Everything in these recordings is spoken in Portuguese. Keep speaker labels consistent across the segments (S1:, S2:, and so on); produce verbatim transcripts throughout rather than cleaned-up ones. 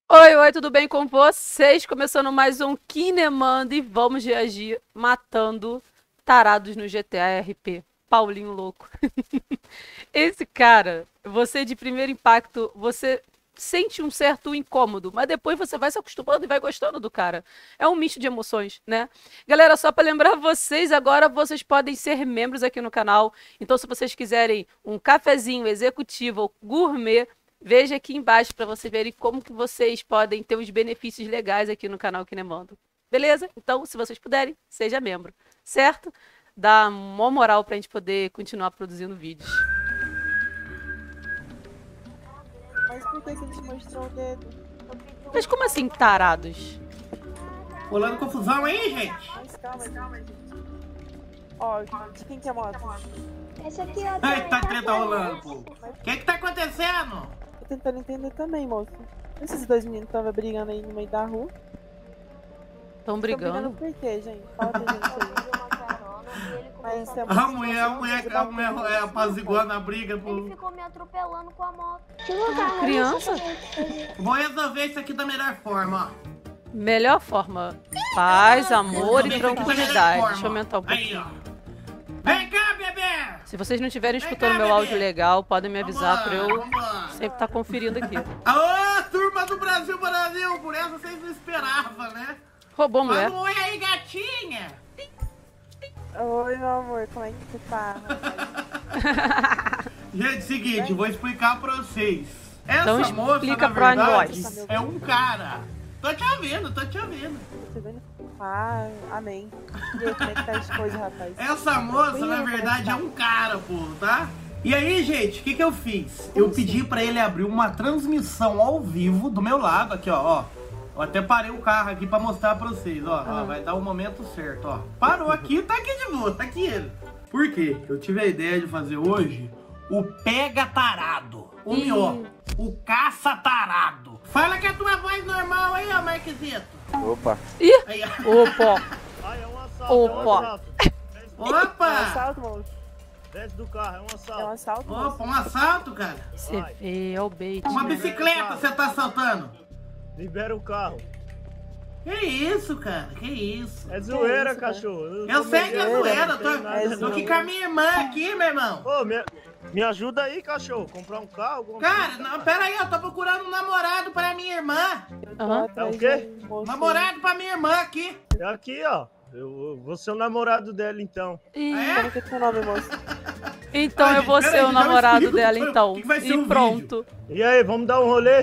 S1: Oi, oi, tudo bem com vocês? Começando mais um Kinemando e vamos reagir matando tarados no G T A R P. Paulinho louco. Esse cara, você de primeiro impacto, você sente um certo incômodo, mas depois você vai se acostumando e vai gostando do cara. É um misto de emoções, né? Galera, só para lembrar vocês, agora vocês podem ser membros aqui no canal. Então, se vocês quiserem um cafezinho executivo ou gourmet, veja aqui embaixo para vocês verem como que vocês podem ter os benefícios legais aqui no canal Kinemando. Beleza? Então, se vocês puderem, seja membro, certo? Dá uma moral pra gente poder continuar produzindo vídeos.
S2: Mas por que você te mostrou o dedo?
S1: Mas como assim, tarados?
S3: Rolando confusão aí, gente?
S2: Mas calma, calma. Ó, de quem que é a moto?
S4: Esse aqui, ó.
S3: Ai, tá treta rolando, pô. O que que tá acontecendo?
S2: Tô tentando entender também, moço. Esses dois meninos estavam brigando aí no meio da rua.
S1: Estão
S2: Tão brigando
S1: brigando?
S2: por quê, gente? Fala pra gente aí. Mas é
S3: A mulher, a mulher, a mulher é apaziguando a briga,
S4: Ele
S3: pô.
S4: ficou me atropelando com a moto.
S1: Criança?
S3: Vou resolver isso aqui da melhor forma, ó.
S1: Melhor forma. Paz, amor e
S3: Resolver isso aqui da melhor
S1: tranquilidade.
S3: forma,
S1: Deixa eu
S3: ó.
S1: aumentar um
S3: Aí,
S1: pouquinho.
S3: ó. Vem cá, bebê!
S1: Se vocês não estiverem
S3: Vem
S1: escutando
S3: cá,
S1: meu áudio
S3: bebê.
S1: legal, podem me avisar pra eu
S3: Vambora.
S1: sempre estar conferindo aqui.
S3: Aô, turma do Brasil, Brasil! Por essa vocês não esperavam, né?
S1: Roubou, mulher?
S3: Fala um oi aí, gatinha!
S2: Oi, meu amor, como é que você tá?
S3: Gente, seguinte, vou explicar pra vocês. Essa
S1: Então
S3: moça,
S1: explica
S3: na
S1: pra
S3: verdade,
S1: nós.
S3: é um cara. Tô te ouvindo, tô te ouvindo.
S2: Você vendo? Ah, amém. E aí, como é que tá as coisas, rapaz?
S3: Essa moça, na verdade, é um cara, pô, tá? E aí, gente, o que que eu fiz? Eu pedi pra ele abrir uma transmissão ao vivo do meu lado, aqui, ó, ó. Eu até parei o carro aqui pra mostrar pra vocês, ó. ó vai dar o momento certo, ó. Parou aqui, tá aqui de boa, tá aqui ele. Por quê? Eu tive a ideia de fazer hoje o pega tarado. Ou
S1: Ih.
S3: melhor, o caça tarado. Fala com a tua voz normal aí, ó, Marquisito.
S5: Opa.
S1: Ih!
S3: Aí, ó.
S1: Opa!
S6: Ai, é um assalto,
S1: Opa.
S6: é um assalto. Desce,
S2: É um
S3: Opa!
S2: assalto, moço?
S6: desce do carro, é um
S2: É um
S6: assalto.
S2: assalto, moço?
S3: Opa, um assalto, cara.
S1: Você vê, é o bait.
S3: Uma
S1: né?
S3: bicicleta você tá assaltando.
S6: Libera o carro.
S3: Que isso, cara? Que isso?
S6: É zoeira,
S2: isso, cara?
S6: cachorro.
S3: Eu
S6: tô
S3: sei que é
S6: mexendo,
S3: zoeira,
S6: não
S3: eu
S6: tem
S3: tô,
S6: nada,
S2: é
S3: eu tô
S6: não.
S3: aqui com a minha irmã aqui, meu irmão.
S6: Ô, me, me ajuda aí, cachorro. Comprar um carro, alguma
S3: Cara,
S6: coisa.
S3: não, pera aí, eu tô procurando um namorado pra minha irmã.
S2: Eu tô
S1: Aham.
S2: atrás
S6: É o quê?
S2: de um moço.
S3: Namorado pra minha irmã aqui.
S6: É aqui, ó. Eu, eu vou ser o namorado dela, então.
S1: Ih,
S3: Ah, é?
S2: Como que é teu nome, moço?
S1: então
S3: Ah,
S1: eu
S3: gente,
S1: vou
S3: pera
S1: ser
S3: aí,
S1: o
S3: já me
S1: namorado
S3: explica
S1: dela,
S3: o que
S1: então.
S3: que vai ser
S1: E
S3: o
S1: pronto.
S6: E aí, vamos dar um rolê?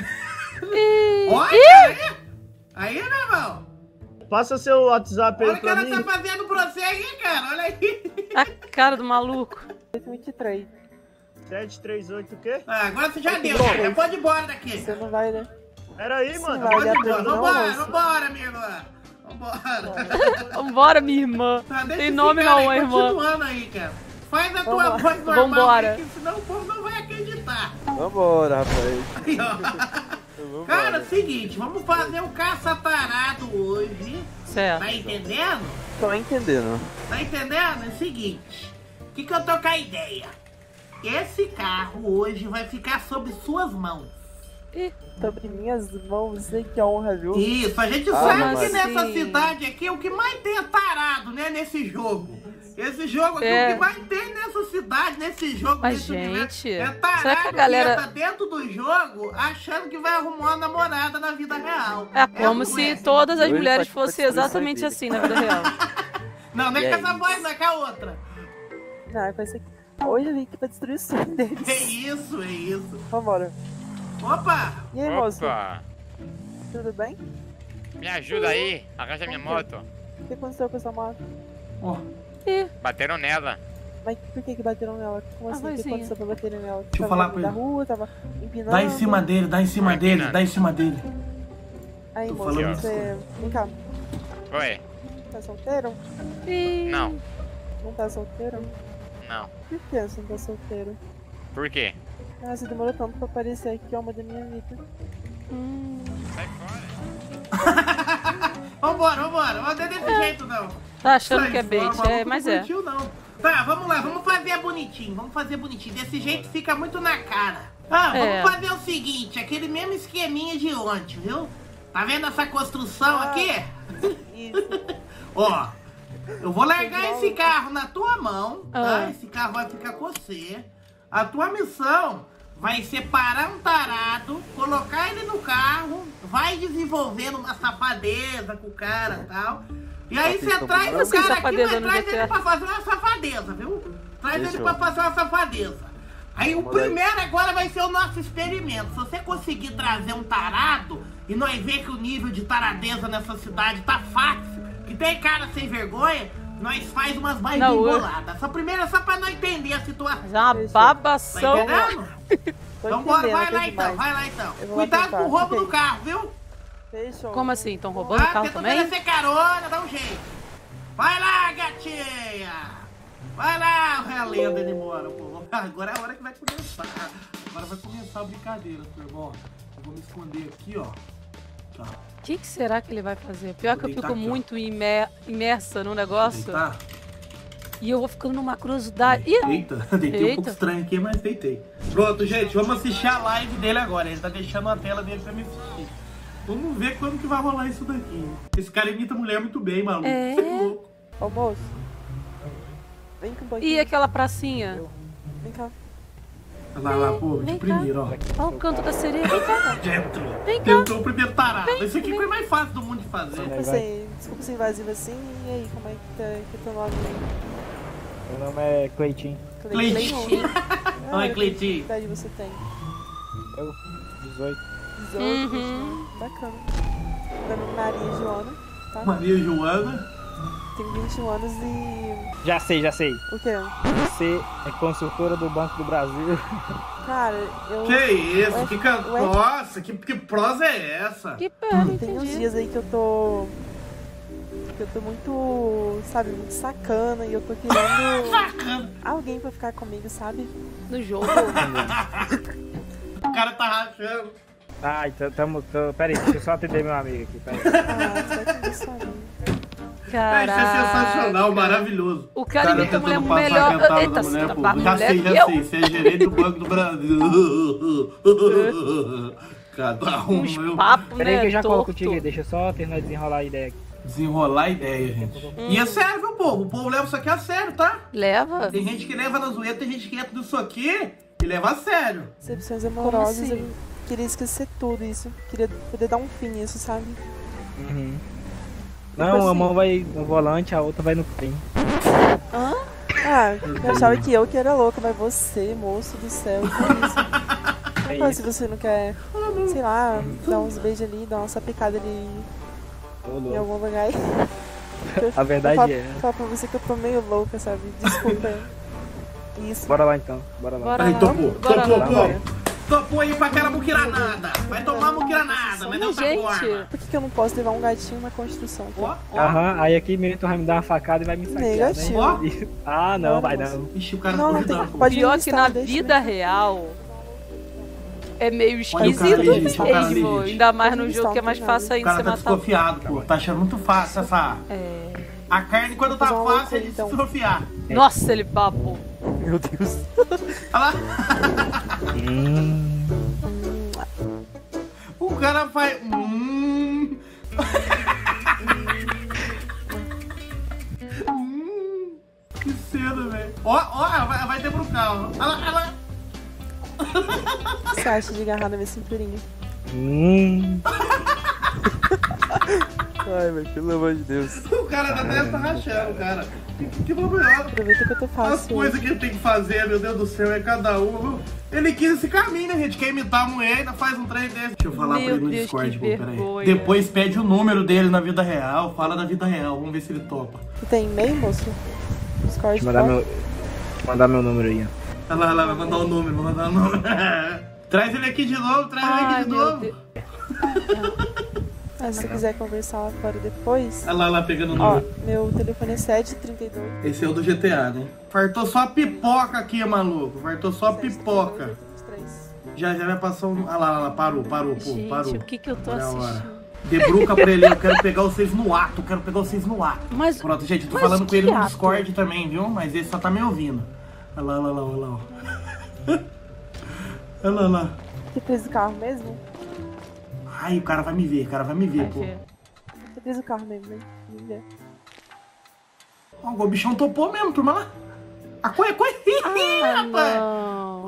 S1: Ih,
S3: Olha, aí, aí, meu irmão.
S6: Passa seu WhatsApp aí
S3: Olha o que
S6: pra
S3: ela
S6: mim.
S3: tá fazendo pra você aí, cara. Olha aí.
S1: a cara do maluco.
S2: vinte e três.
S6: sete três oito o quê?
S3: Ah, agora você já deu, cara. Pode ir embora daqui.
S2: Você não vai, né?
S6: Pera aí,
S2: Sim,
S6: mano.
S2: vai.
S3: Pode ir
S2: Olha
S3: embora.
S2: pra mim, não,
S3: Vambora,
S2: moço.
S3: vambora, minha irmã. Vambora.
S1: Vambora, minha irmã.
S3: Tá, deixa
S1: Tem
S3: esse
S1: nome
S3: cara
S1: não,
S3: aí
S1: irmã.
S3: continuando aí, cara. Faz a tua
S2: Vambora.
S3: voz normal,
S1: Vambora.
S3: aí, que senão o povo não vai acreditar.
S5: Vambora, rapaz.
S3: Aí, ó.
S5: Vambora.
S3: Cara, seguinte, vamos fazer um caça-tarado hoje.
S1: Certo.
S3: Tá entendendo?
S5: Tô entendendo.
S3: Tá entendendo? É o seguinte. O que, que eu tô com a ideia? Esse carro hoje vai ficar sob suas mãos.
S1: Ih,
S2: Sobre minhas mãos, sei que honra, viu?
S3: Isso, a gente
S5: Ah,
S3: sabe
S5: mas
S3: que nessa
S1: assim-
S3: cidade aqui o que mais tem é tarado, né? Nesse jogo. Esse jogo aqui,
S1: É.
S3: o que mais tem nessa cidade, nesse jogo,
S1: Mas,
S3: nesse universo,
S1: gente,
S3: é tarado
S1: será que a galera-
S3: que entra dentro do jogo achando que vai arrumar uma namorada na vida real.
S1: é como
S3: não
S1: se
S3: é.
S1: todas as
S5: Doido
S1: mulheres
S5: pra- pra
S1: fossem
S5: destruição
S1: exatamente
S5: dele.
S1: assim na vida real.
S3: Não, não é
S5: E
S3: com
S5: é
S3: essa
S5: isso.
S3: voz, não é com a outra.
S2: Não, é com esse aqui. Hoje eu vim aqui pra destruir o sonho deles.
S3: É isso, é isso.
S2: Vambora.
S3: Opa!
S2: E aí, moço?
S7: Opa!
S2: Tudo bem?
S7: Me ajuda aí, arranja minha moto.
S2: O que aconteceu com essa moto?
S3: Ó,
S1: Ih,
S7: Bateram nela.
S2: Mas por que que bateram nela? Como
S1: A
S2: assim? O que
S1: vozinha.
S2: aconteceu pra baterem nela?
S3: eu
S2: Tava
S3: falar
S2: no
S3: com
S2: meio
S3: ele.
S2: da rua, tava empinando.
S3: dá em cima dele, dá em cima
S7: Vai,
S3: dele,
S7: Pina.
S3: dá em cima dele.
S2: Aí,
S3: Tô
S2: moço,
S3: falando
S2: você... Vem cá,
S7: Oi?
S2: tá solteiro?
S1: ih.
S7: Não,
S2: Não tá solteiro?
S7: não.
S2: Por que você não tá solteiro?
S7: Por quê?
S2: Ah, você demorou tanto pra aparecer aqui, homem da minha vida.
S1: Hum,
S7: Sai fora.
S3: Vambora, vambora, não é desse jeito não.
S1: tá achando
S3: Sai
S1: que é
S3: fora,
S1: bait,
S3: maluco,
S1: é, mas
S3: não
S1: é.
S3: curtiu, não. Tá, vamos lá, vamos fazer bonitinho, vamos fazer bonitinho. Desse jeito fica muito na cara. Ah,
S1: É.
S3: vamos fazer o seguinte, aquele mesmo esqueminha de ontem, viu? Tá vendo essa construção
S2: Ah.
S3: aqui?
S2: Isso.
S3: Ó, eu vou largar esse carro na tua mão, tá?
S1: Ah.
S3: Esse carro vai ficar com você. A tua missão vai ser parar um tarado, colocar ele no carro, vai desenvolvendo uma safadeza com o cara e tal. E aí você traz
S1: Como
S3: o
S1: assim,
S3: cara aqui,
S1: safadeza
S3: mas
S1: no
S3: traz
S1: G T A?
S3: ele pra fazer uma safadeza, viu? Traz ele
S5: Fechou.
S3: pra fazer uma safadeza. Aí o
S5: Vamos lá.
S3: primeiro agora vai ser o nosso experimento. Se você conseguir trazer um tarado e nós ver que o nível de taradeza nessa cidade tá fácil, que tem cara sem vergonha, nós faz umas mais
S1: Não, eu-
S3: boladas. Essa primeira é só pra nós entender a situação.
S1: Já uma
S2: Fechou.
S3: Tá
S1: babação.
S3: entendendo?
S2: Tô
S3: Então bora,
S2: entendendo,
S3: vai
S2: tô
S3: lá então,
S2: demais.
S3: vai lá então.
S2: Eu vou lá
S3: Cuidado
S2: tentar,
S3: com o roubo
S2: ok.
S3: do carro, viu?
S2: Fechou.
S1: Como assim? Estão roubando o
S3: Ah,
S1: carro
S3: tenta
S1: também?
S3: oferecer carona, dá um jeito. Vai lá, gatinha. Vai lá, relendo ele embora, pô. Agora é a hora que vai começar. Agora vai começar a brincadeira, meu irmão. Eu vou me esconder aqui, ó. Tá.
S1: O que, que será que ele vai fazer? Pior que eu
S3: Deitar
S1: fico
S3: aqui, ó.
S1: muito imer- imersa no negócio
S3: Deitar?
S1: e eu vou ficando numa curiosidade. Ih,
S3: Eita, deitei um
S1: Eita.
S3: pouco estranho aqui, mas deitei. Pronto, gente, vamos assistir a live dele agora. Ele tá deixando a tela dele pra me assistir. Vamos ver quando que vai rolar isso daqui. Esse cara imita a mulher muito bem, maluco.
S1: É.
S3: Você é louco.
S2: Ô, moço. Vem com um pouquinho.
S1: e aquela pracinha?
S2: Vem cá.
S3: Olha lá, lá, pô, de
S1: Vem cá.
S3: primeiro, ó.
S1: Olha o canto da sereia. Vem cá.
S3: Já entrou.
S1: Vem cá.
S3: Tentou o primeiro tarado. Esse aqui foi o mais fácil do mundo de fazer.
S2: Desculpa ser, desculpa ser invasiva assim. E aí, como é que tá que é teu nome?
S8: Meu nome é Cleitinho.
S3: Cleitinho.
S2: Ah,
S3: Oi,
S2: que
S3: Cleitinho.
S2: idade você tem?
S8: Eu, dezoito.
S2: dezoito,
S1: Uhum.
S2: vinte e um. Bacana. Meu nome é Maria Joana, tá?
S3: Maria Joana.
S2: Tenho vinte e um anos e...
S8: Já sei, já sei.
S2: O quê?
S8: Você é consultora do Banco do Brasil.
S2: Cara, eu...
S3: Que isso?
S2: Ué,
S3: Que can...
S2: ué.
S3: Nossa, que, que prosa é essa?
S1: Que pena,
S2: Tem uns
S1: entendi.
S2: dias aí que eu tô... Que eu tô muito, sabe, muito sacana e eu tô querendo
S3: Sacana.
S2: alguém pra ficar comigo, sabe?
S1: No jogo.
S3: O cara tá rachando.
S8: Ah, então tamo. Tô, pera aí, deixa eu só atender meu amigo aqui. Pera aí.
S2: Ah, você vai comer sua amiga.
S3: Isso é sensacional, maravilhoso.
S1: O cara imita a mulher
S3: tentando passar
S1: melhor.
S3: a cantada
S1: Eita,
S3: da mulher,
S1: tá
S3: pô.
S1: pra
S3: Já
S1: mulher
S3: sei,
S1: que
S3: já
S1: eu.
S3: sei. Você é gerente do Banco do Brasil. Cada um,
S1: Uns
S3: meu.
S1: papos,
S8: Pera aí que
S1: né?
S8: eu já colo
S1: torto.
S8: contigo aí, deixa eu só terminar de desenrolar a ideia aqui.
S3: Desenrolar a ideia, gente. E é sério, meu povo. O povo leva isso aqui a sério, tá?
S1: Leva?
S3: Tem gente que leva na zoeira, tem gente que entra nisso aqui e leva a sério.
S2: Decepções amorosas,
S1: assim?
S2: eu queria esquecer tudo isso. Queria poder dar um fim nisso, sabe?
S8: Uhum.
S2: Tipo
S8: Não, uma
S2: assim.
S8: mão vai no volante, a outra vai no trem.
S1: Hã?
S2: Ah, eu achava que eu que era louca, mas você, moço do céu, que é isso?
S8: É
S2: Não,
S8: isso.
S2: se você não quer, sei lá, dar uns beijos ali, dar uma sapecada ali
S8: Ô,
S2: em
S8: louco.
S2: algum lugar. Eu-
S8: A verdade
S2: eu falo,
S8: é.
S2: falo pra você que eu tô meio louca, sabe? Desculpa. Isso.
S8: Bora lá então, bora lá.
S1: Bora
S3: Aí,
S1: lá.
S3: topou,
S1: Bora
S3: topou,
S1: lá.
S3: topou. Topou aí pra aquela muquiranada. Vai tomar muquiranada, mas não tá
S1: Gente.
S3: forma.
S2: Por que, que eu não posso levar um gatinho na construção? aqui?
S3: Ó, ó.
S8: Aham, aí aqui Milton vai me dar uma facada e vai me saquear,
S2: Negativo.
S8: né? Ah, não,
S2: Não,
S8: vai
S2: moço.
S8: não.
S3: Ixi, o cara
S2: Não,
S3: ficou
S2: não tem.
S3: ajudando, pô.
S2: Pode
S1: Pior
S2: me
S1: que
S2: listar,
S1: na
S2: deixa,
S1: vida
S2: né?
S1: real é meio
S3: Olha o
S1: esquisito
S3: cara ali, gente, olha o cara ali,
S1: mesmo.
S3: gente.
S1: Ainda mais no
S2: Pode
S1: jogo que é mais
S2: listar, não tem
S1: fácil
S3: O
S1: ainda
S3: cara
S1: você
S3: tá
S1: matar.
S3: desconfiado, pô. Tá achando muito fácil essa...
S1: É...
S3: A carne, quando tá
S2: Fazer uma
S3: fácil,
S2: loucura,
S3: é de
S2: então.
S3: desconfiar.
S1: Nossa, ele babou.
S5: Meu Deus.
S3: Olha lá.
S8: Hum.
S3: O cara faz... Hum... hum... Que cena, velho. Ó, ó, vai, vai debrucar, ó. Olha lá, olha lá.
S2: O que você acha de agarrar na minha cinturinha?
S8: Hum.
S5: Ai, velho, pelo amor de Deus.
S3: O cara da testa tá rachando, cara. Que, que melhor.
S2: Aproveita que eu tô
S3: As
S2: fácil.
S3: coisas que ele tem que fazer, meu Deus do céu, é cada um. Ele quis esse caminho, né, gente? Quer imitar a mulher, ainda faz um trem desse. Deixa eu falar
S1: Meu
S3: pra ele no
S1: Deus,
S3: Discord,
S1: que
S3: pô, peraí.
S1: vergonha.
S3: Depois pede o número dele na vida real, fala da vida real, vamos ver se ele topa.
S2: Tu tem e-mail, moço? Discord,
S8: Deixa eu mandar
S2: pode?
S8: meu, mandar meu número aí, ó.
S3: Olha lá, olha lá, vai mandar o número, vai mandar o número. Traz ele aqui de novo, traz ele
S1: Ai,
S3: aqui de
S1: meu
S3: novo.
S1: Deus.
S2: Ah, se você quiser conversar lá fora depois.
S3: Olha lá, olha lá, pegando o
S2: Ó,
S3: número.
S2: meu telefone é sete trinta e dois.
S3: Esse é o do G T A, né? Fartou só pipoca aqui, maluco. Fartou só pipoca.
S2: vinte e três.
S3: Já, já vai passar um... Olha lá, olha lá, parou, parou, pô,
S1: Gente,
S3: parou.
S1: o que que eu tô
S3: Olha a hora.
S1: assistindo?
S3: Debruca pra ele, eu quero pegar vocês no ato, eu quero pegar vocês no ato.
S1: Mas,
S3: Pronto, gente, eu tô
S1: Mas
S3: falando com
S1: que
S3: ele no
S1: ato?
S3: Discord também, viu? Mas ele só tá me ouvindo. Olha lá, olha lá, olha lá, olha lá. Olha lá, olha lá.
S2: Você fez o carro mesmo?
S3: Ai, o cara vai me ver, o cara vai me ver,
S1: Vai
S3: pô.
S1: ver.
S2: Você fez o carro mesmo, né? Vamos ver.
S3: Ó, o bichão topou mesmo, turma lá. A coisa, coisa. Ih,
S1: Ah,
S3: rapaz.
S1: não.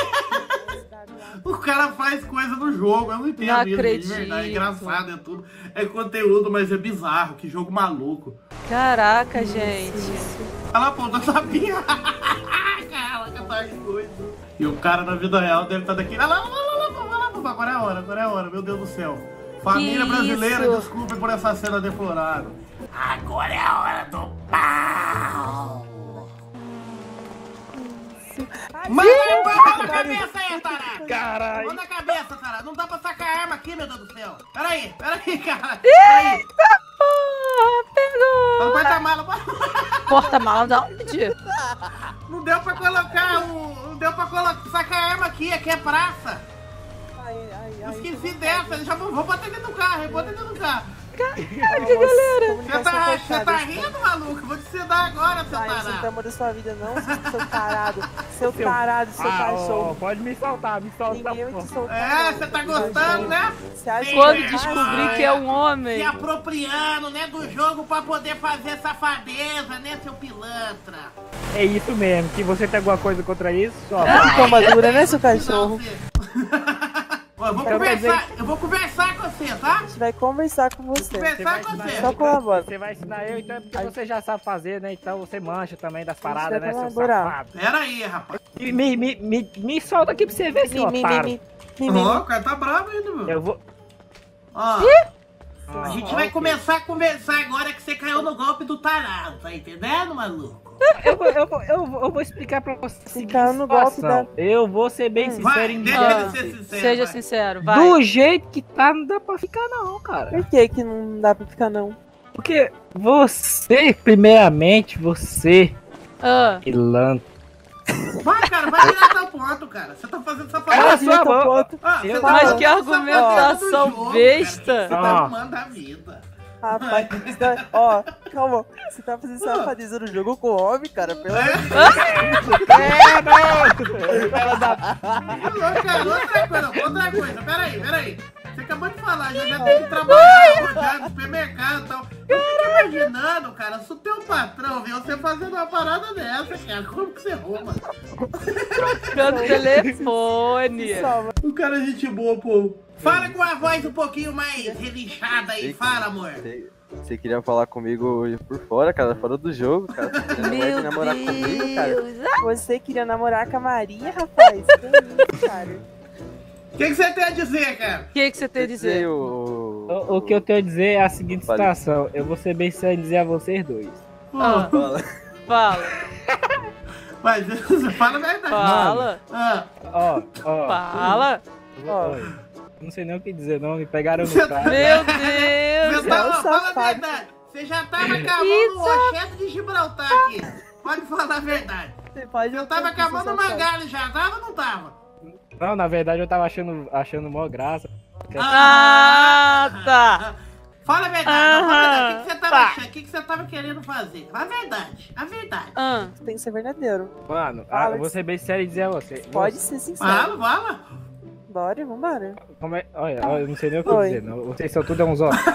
S3: O cara faz coisa no jogo, eu não entendo
S1: Não
S3: isso,
S1: acredito.
S3: de verdade. É engraçado, é tudo. É conteúdo, mas é bizarro, que jogo maluco.
S1: Caraca, gente.
S3: Olha lá, pô, eu sabia. Caraca, tá coisa. E o cara na vida real deve estar daqui. Olha lá, olha lá, olha lá, olha lá, olha lá. Agora é a hora, agora é a hora, meu Deus do céu. Família
S1: Que
S3: brasileira,
S1: isso?
S3: desculpe por essa cena deplorável. Agora é a hora do pau. Manda a cabeça aí, tarado!
S8: Caralho.
S3: Manda a cabeça, tarado! Não dá pra sacar arma aqui, meu Deus do céu! Peraí, peraí, cara! Peraí!
S1: Porra, pegou.
S3: Não porta-mala,
S1: Porta-mala da onde?
S3: não deu pra colocar o... Não deu pra colocar, sacar arma aqui, aqui é praça!
S2: Ai, ai,
S3: Eu
S2: ai.
S3: esqueci dessa, já vou, vou botar dentro do carro, eu vou botar dentro do carro!
S1: Caraca, galera.
S3: Você tá, você tá rindo, maluco? Vou te sedar agora, seu
S2: Ai, você não tem
S3: tarado!
S2: amor da sua vida, não, seu tarado. Seu tarado, seu
S8: Ah, ó,
S2: cachorro.
S8: pode me soltar, me solta.
S2: Ninguém vai te
S8: pô.
S2: soltar.
S3: É,
S2: não.
S3: você tá gostando, né?
S2: Você acha
S1: Quando
S2: que-
S1: descobrir que é um homem.
S3: Se apropriando, né, do jogo pra poder fazer safadeza, né, seu pilantra?
S8: É isso mesmo, que você tem alguma coisa contra isso? Só.
S2: Toma dura, né, seu cachorro?
S3: Ó, eu vou
S8: Então quer
S3: conversar, eu vou conversar com você, tá?
S2: A gente vai conversar com você.
S3: Conversar com você.
S2: Só colabora.
S8: Você vai ensinar eu, então é porque você já sabe fazer, né? Então você mancha também das
S2: vai
S8: paradas, né, seu
S2: colaborar.
S8: safado?
S3: Pera aí, rapaz.
S8: E Me, me, me, me solta aqui pra você ver, seu
S2: Mi, mi, mi,
S8: otário.
S2: mi, mi, mi,
S3: Ó,
S2: mi.
S3: o cara tá bravo ainda, meu.
S8: Eu vou...
S3: Ó,
S8: Ah,
S3: a gente
S8: ó,
S3: vai
S8: ok.
S3: começar a conversar agora que você caiu no golpe do tarado, tá entendendo, maluco?
S8: Eu vou, eu, vou, eu, vou, eu vou explicar pra você. a seguinte
S2: caiu no golpe
S8: situação. Eu vou ser bem sincero
S3: Vai,
S8: em
S3: deixa
S8: dizer.
S1: Ah,
S3: ele ser sincero.
S1: Seja
S3: vai.
S1: sincero, vai.
S8: Do jeito que tá, não dá pra ficar não, cara.
S2: Por que que não dá pra ficar, não?
S8: Porque você, primeiramente, você,
S1: Ah,
S8: pilantra.
S3: Vai, cara, vai direto ao ponto, cara. Você tá fazendo
S8: Cala
S3: safadeza.
S8: a sua
S2: Direito ao
S8: boca.
S2: ponto.
S3: Ah, você
S8: Eu-
S3: tá
S1: mas
S3: fazendo
S1: que
S3: safadeza
S1: argumentação
S3: do jogo,
S1: besta.
S3: Cara. Você tá
S8: Ah.
S3: arrumando a vida.
S2: Rapaz, você tá... Ó, calma. Você tá fazendo safadeza no jogo com o homem, cara. Pelo amor de Deus.
S8: É, não! Ela dá...
S3: Ô, cara, outra coisa, outra coisa, peraí, peraí. Você acabou de falar, já, já tem que trabalhar, rodear no supermercado e tal. Eu fico imaginando, cara, se o teu patrão vê você fazendo uma parada dessa, cara, como que você arruma?
S1: pelo telefone.
S2: Salva.
S3: O cara é gente boa, pô. Fala com a voz um pouquinho mais relinchada aí, fala, amor.
S5: Você, você queria falar comigo por fora, cara, fora do jogo, cara. Você queria
S1: Meu
S5: namorar comigo, cara.
S1: Deus.
S2: Você queria namorar com a Maria, rapaz? Que isso, cara?
S3: O que, que você tem a dizer, cara?
S1: O que, que você tem a dizer?
S5: O,
S8: O, o que eu tenho a dizer é a seguinte
S5: Fale.
S8: situação. Eu vou ser bem sério em dizer a vocês dois.
S1: Ah,
S5: Fala.
S1: fala,
S3: Mas você fala a verdade.
S1: fala,
S3: Ah,
S8: Ó, ó.
S1: fala.
S2: Ó.
S8: Oi. Não sei nem o que dizer, não. Me pegaram no
S3: Você-
S8: carro.
S1: Meu
S3: você
S1: Deus.
S3: tava,
S2: é um
S3: fala a
S2: safado.
S3: verdade. Você já tava acabando o rochedo de Gibraltar aqui. Pode falar a verdade.
S2: Você pode...
S3: Eu tava acabando o mangalho já, tava ou não tava?
S8: Não, na verdade eu tava achando, achando mó graça.
S1: Ah, tá.
S3: Fala a verdade, não, fala a verdade. O que, que você tava
S1: Tá.
S3: achando? O que, que você tava querendo fazer? A verdade, a verdade.
S1: Ah,
S2: Tem que ser verdadeiro.
S8: Mano, ah,
S2: Fala
S8: eu vou ser bem sério e dizer a você.
S2: Pode
S8: Você-
S2: ser sincero.
S3: Fala, fala.
S2: Bora, vambora.
S8: Como é? Olha, olha, eu não sei nem o que
S2: Oi.
S8: dizer. Não. Vocês são tudo é uns otários.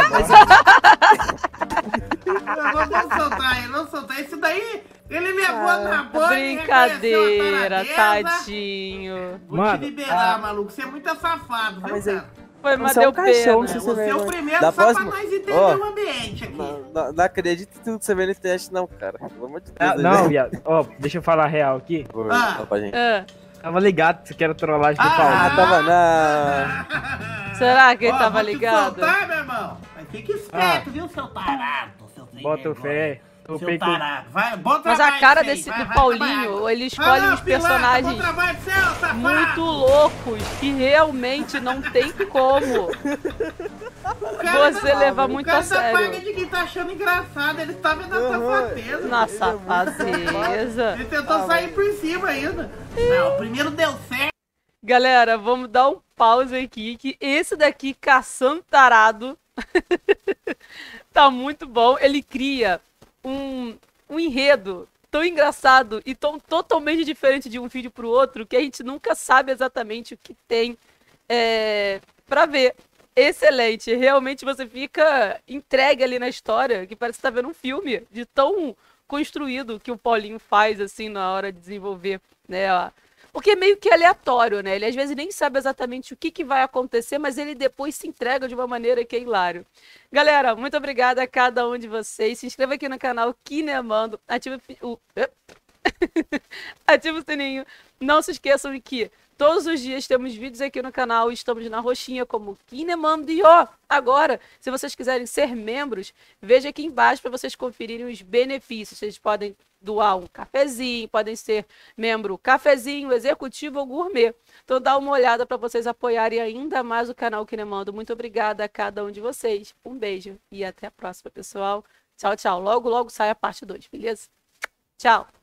S3: Não, vamos soltar ele, vamos soltar. Esse daí, ele levou na boca e
S1: brincadeira,
S3: reconheceu a taradeza.
S1: tadinho.
S3: Vou
S8: Mano,
S3: te liberar,
S8: ah.
S3: maluco. Você é muito safado,
S2: Ah,
S3: viu,
S2: mas aí-
S3: cara?
S1: Foi, mas
S2: Você é
S1: deu
S2: um cachorro,
S1: pena.
S2: você
S3: Você é o
S2: vergonha.
S3: primeiro
S5: Da
S3: só pra
S5: próxima-
S3: nós entender
S5: Ó.
S3: o ambiente aqui.
S5: Não, não, não acredito em tudo que você vê nesse teste, não, cara. Pelo amor de Deus.
S8: Ah,
S5: né?
S8: não, viado. Ó, deixa eu falar a real aqui.
S5: Pô,
S3: Ah.
S5: fala pra gente.
S1: Ah,
S8: Tava ligado que era trollagem do
S3: Ah,
S8: Paulo.
S5: Ah, tava na.
S1: será que ele
S3: Ó,
S1: tava
S3: vou te
S1: ligado?
S3: soltar, meu irmão. Mas fica esperto, viu, seu tarado? Seu trem
S8: Bota o
S3: vergonha.
S8: fé. O
S3: Seu
S8: peito.
S3: tarado. Vai, bota
S1: Mas a
S3: trabalho
S1: cara
S3: pra você,
S1: desse,
S3: vai,
S1: do
S3: vai
S1: Paulinho,
S3: trabalhar.
S1: ele
S3: Ah,
S1: escolhe
S3: não,
S1: uns
S3: pilantra,
S1: personagens
S3: bom trabalho pro seu, safado.
S1: muito loucos que realmente não tem como
S3: O cara
S1: você
S3: tá-
S1: levar
S3: o
S1: muito
S3: cara
S1: a
S3: tá paga
S1: sério.
S3: de quem tá achando engraçado, ele tá vendo a
S5: Aham.
S3: safadeza.
S1: Na safadeza.
S3: Ele tentou sair por cima ainda. Não, o primeiro deu certo.
S1: Galera, vamos dar um pause aqui, que esse daqui, Caçando Tarado, tá muito bom. Ele cria um, um enredo tão engraçado e tão totalmente diferente de um vídeo pro outro que a gente nunca sabe exatamente o que tem é, pra ver. Excelente. Realmente você fica entregue ali na história, que parece que tá vendo um filme de tão construído que o Paulinho faz, assim, na hora de desenvolver, né? Porque é meio que aleatório, né? Ele às vezes nem sabe exatamente o que, que vai acontecer, mas ele depois se entrega de uma maneira que é hilário. Galera, muito obrigada a cada um de vocês. Se inscreva aqui no canal Kinemando. Ativa o... Ativa o sininho. Não se esqueçam de que todos os dias temos vídeos aqui no canal. Estamos na roxinha como Kinemando. E ó, agora, se vocês quiserem ser membros, veja aqui embaixo para vocês conferirem os benefícios. Vocês podem doar um cafezinho, podem ser membro cafezinho, executivo ou gourmet. Então dá uma olhada para vocês apoiarem ainda mais o canal Kinemando. Muito obrigada a cada um de vocês. Um beijo e até a próxima, pessoal. Tchau, tchau. Logo, logo sai a parte dois, beleza? Tchau.